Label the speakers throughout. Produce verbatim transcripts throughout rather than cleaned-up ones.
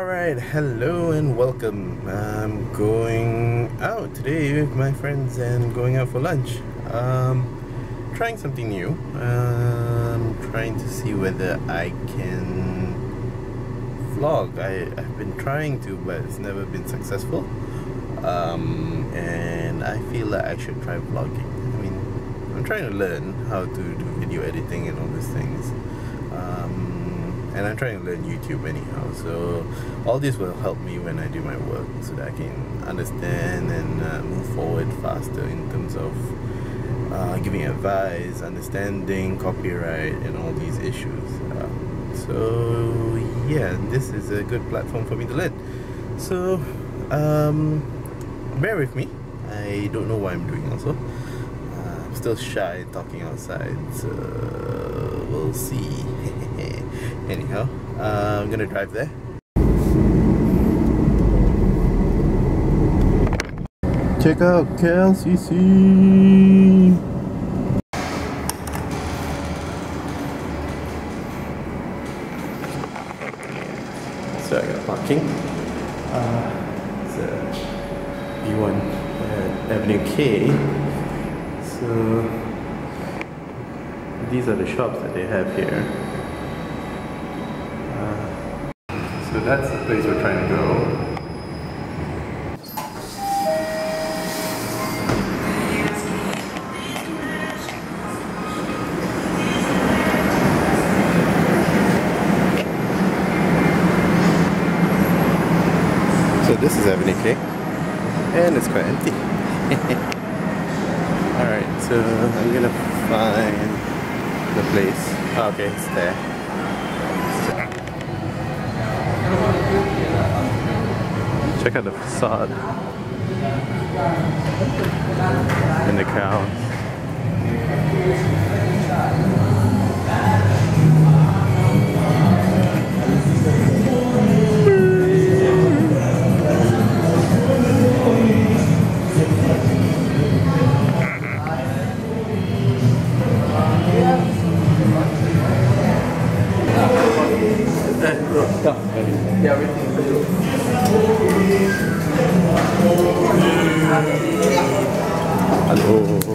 Speaker 1: Alright, hello and welcome. I'm going out today with my friends and going out for lunch. Um, trying something new. Um, trying to see whether I can vlog. I, I've been trying to, but it's never been successful. Um, and I feel like I should try vlogging. I mean, I'm trying to learn how to do video editing and all these things. Um, and I'm trying to learn YouTube anyhow, so all this will help me when I do my work so that I can understand and uh, move forward faster in terms of uh, giving advice, understanding copyright and all these issues. Um, so yeah, this is a good platform for me to learn. So um, bear with me. I don't know what I'm doing also. Uh, I'm still shy talking outside, so we'll see. Anyhow, uh, I'm gonna drive there. Check out K L C C. So I got parking. Uh, it's a B one at Avenue K. So these are the shops that they have here. So that's the place we're trying to go. So this is Avenue K, and it's quite empty. Alright, so I'm gonna find the place. Oh, okay, it's there. Check out the facade and the cows. Yeah, everything. Hello.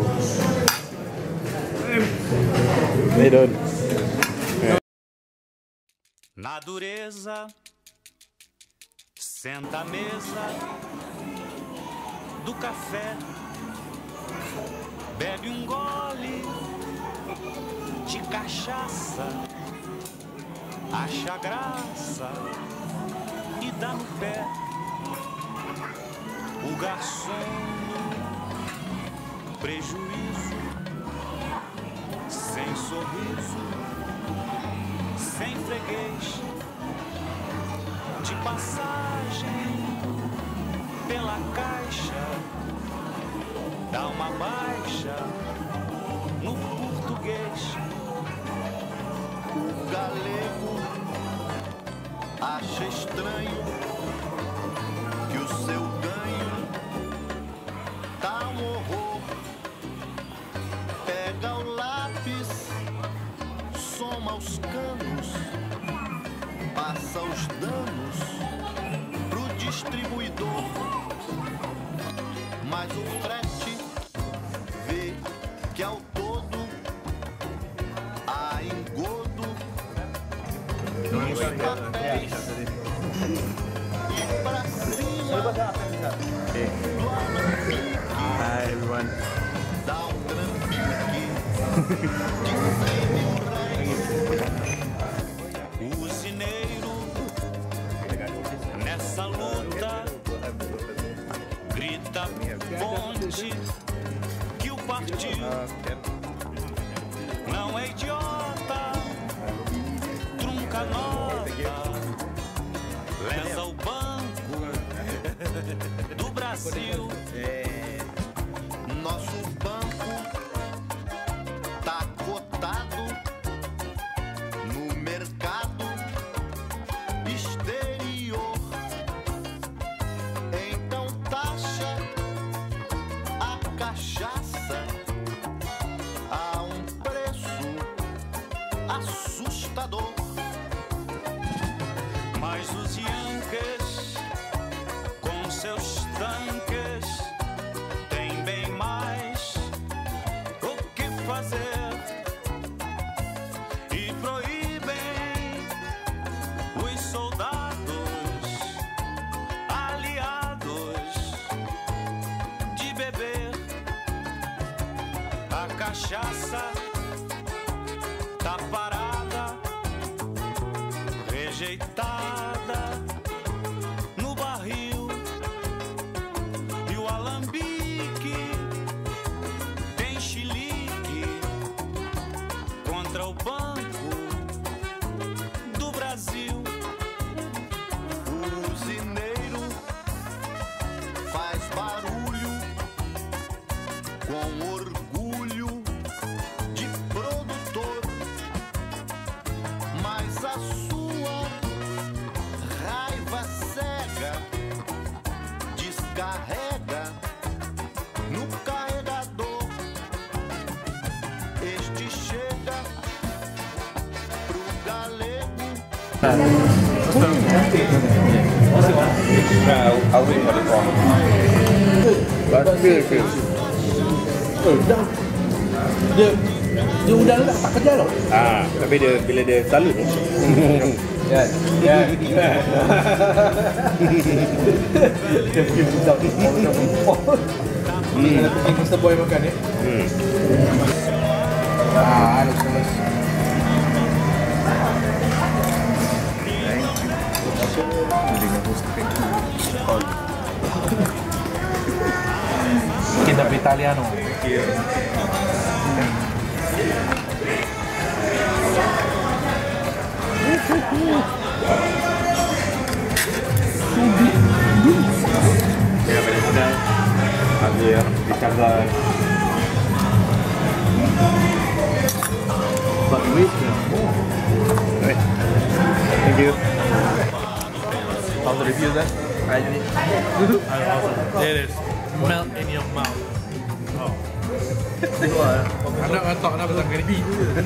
Speaker 1: Hey, dude.
Speaker 2: Na dureza, senta à mesa do café, bebe um gole de cachaça, acha graça e dá no pé. O garçom no prejuízo, sem sorriso, sem freguês, de passagem pela caixa, dá uma baixa no português. O galego acha estranho que o seu ganho tá um horror. Pega o lápis, soma os canos, passa os danos pro distribuidor. Mas o frete vê que ao todo há engodo nos papéis e pra cima do alambique.
Speaker 1: Hi everyone.
Speaker 2: Dá um trambique de cem mil réis. O usineiro nessa luta grita fonte que o partido não é idiota, trunca nota, lesa o banco do Brasil. Nosso banco tá cotado no mercado exterior. Então taxa a cachaça a um preço assustador. Mas os Yankees cachaça tá parada, rejeitada no barril, e o alambique tem chilique contra o Banco do Brasil. O usineiro faz barulho com orgulho de produtor, mas a sua raiva cega descarrega no carregador. Este chega pro galego.
Speaker 3: I'll wait for the call.
Speaker 1: That's good, good.
Speaker 4: Dah. Dia dia udang tak tak kerja tau.
Speaker 3: Ah, tapi dia bila dia salut.
Speaker 4: Ya. Ya. Dia pergi budak ni. Ni nak pergi Mister Boy makan ni.
Speaker 3: Hmm.
Speaker 4: Ah, ada terus. Kita Italiano.
Speaker 3: Ya, benar-benar ada dicagar.
Speaker 4: But wait.
Speaker 3: Right. Thank you.
Speaker 4: How's the review then? I did.
Speaker 5: It is melt in your mouth. Oh. Anak anak nak pasang gini.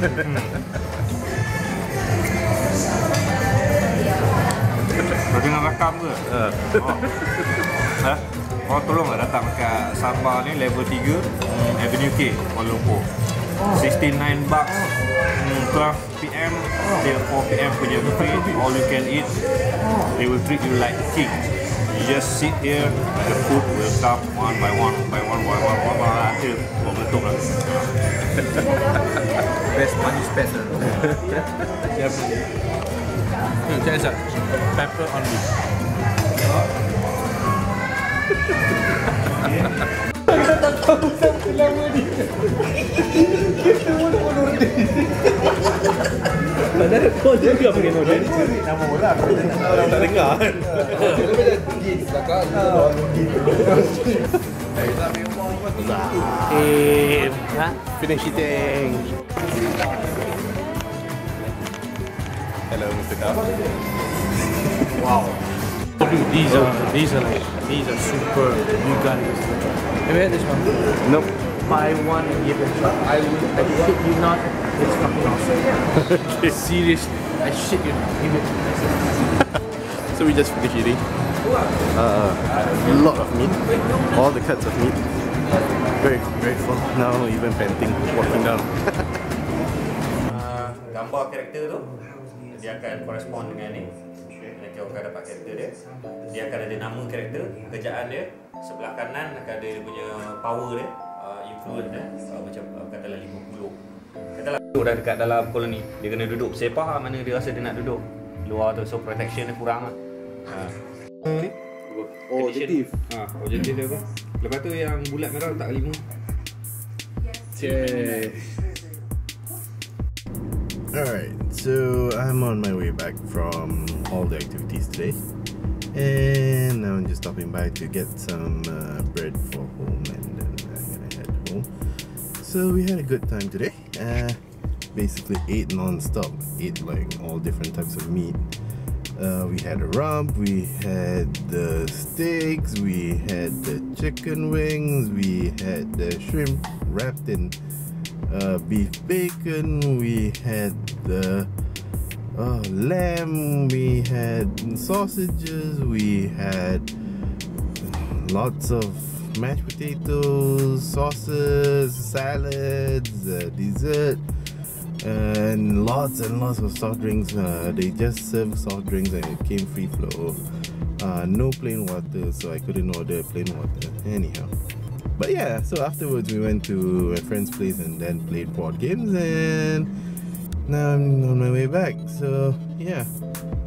Speaker 3: Kau dengar rakam ke? Uh. Oh. Ha? Kau tolonglah datang kat Samba ni level tiga, Avenue K, Kuala Lumpur. sixty-nine bucks. Mm, twelve P M till four P M punya buffet, all you can eat. They will treat you like king. You just sit here, the food will come one by one, by one, by one, one, one, until kau meletup lah.
Speaker 4: Best money spent. Siap. Macam mana?
Speaker 5: Pepper on me.
Speaker 4: Kita tak tahu siapa nama ni. Kita bodoh-bodoh ni. Padahal kau juga pakai nama ni. Nama orang.
Speaker 1: Tak dengar kan?
Speaker 5: Eh, ha?
Speaker 1: Finish eating. Hello, Mister Carl.
Speaker 5: Wow. Dude, these are these are like these are super. You got this. Have you had this one?
Speaker 1: Nope.
Speaker 5: Buy one and give it a try. I will. I shit you not. It's fucking awesome. Seriously, I shit you not. Give it.
Speaker 1: So we just finished eating. Uh, a lot of meat. All the cuts of meat. Very, very full. Now even panting, walking down.
Speaker 3: Uh, gambar karakter tu dia akan correspond dengan ni. Nanti orang akan dapat karakter dia. Dia akan ada nama karakter, kerjaan dia. Sebelah kanan akan ada dia punya power dia, uh, influence dia. Uh, macam uh, katalah lima puluh. Katalah duduk dah dekat dalam koloni. Dia kena duduk sepah mana dia rasa dia nak duduk. Luar tu, so protection dia kurang lah. Uh. Ni?
Speaker 4: Oh, objektif.
Speaker 3: Ha, objektif dia apa? Lepas tu yang bulat merah letak lima.
Speaker 1: Yay. Alright, so I'm on my way back from all the activities today. And now I'm just stopping by to get some uh, bread for home, and then I'm gonna head home. So we had a good time today. Uh, basically ate non-stop. Ate like all different types of meat. Uh, we had a rump, we had the steaks, we had the chicken wings, we had the shrimp wrapped in uh, beef bacon, we had the uh, lamb, we had sausages, we had lots of mashed potatoes, sauces, salads, uh, dessert, and lots and lots of soft drinks. Uh, they just served soft drinks and it came free flow. Uh, no plain water, so I couldn't order plain water. Anyhow, But yeah, so afterwards we went to a friend's place and then played board games, and now I'm on my way back. So yeah,